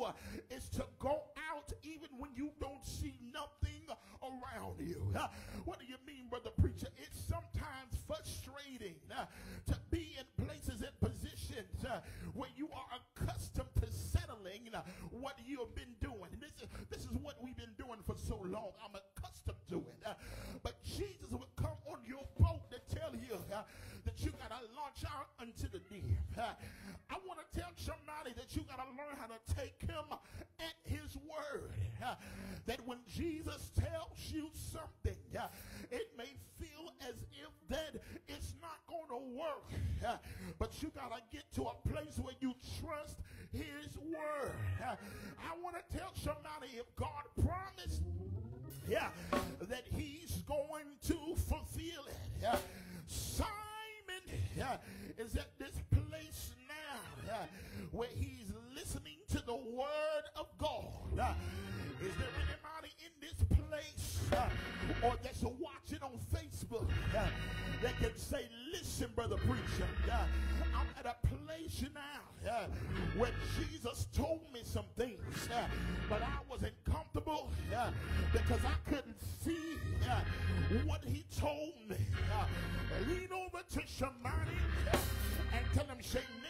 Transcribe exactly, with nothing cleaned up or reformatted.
uh, is to go out even when you don't see nothing around you. Uh, what do you mean, brother preacher? It's sometimes frustrating uh, to be in places and positions uh, where you are accustomed to settling uh, what you have been doing. This is, this is what we've been doing for so long. I'm accustomed to it. Uh, but Jesus will come on your boat to tell you uh, that you got to launch out into the deep. Uh, I want to tell somebody that you got to learn how to take him at his word. Uh, that when Jesus tells you something, uh, it may feel as if that it's not going to work. Uh, but you got to get to a place where you trust his word. Uh, I want to tell somebody, if God promised, yeah, that he's going to fulfill it. Yeah. Simon yeah, is at this place now yeah, where he's listening to the word of God. Uh, is there anybody in this place uh, or that's watching on Facebook uh, that can say, listen, brother preacher, uh, I'm at a place now uh, where Jesus told me some things, uh, but I wasn't comfortable uh, because I couldn't see uh, what he told me. Uh, lean over to somebody uh, and tell them, say,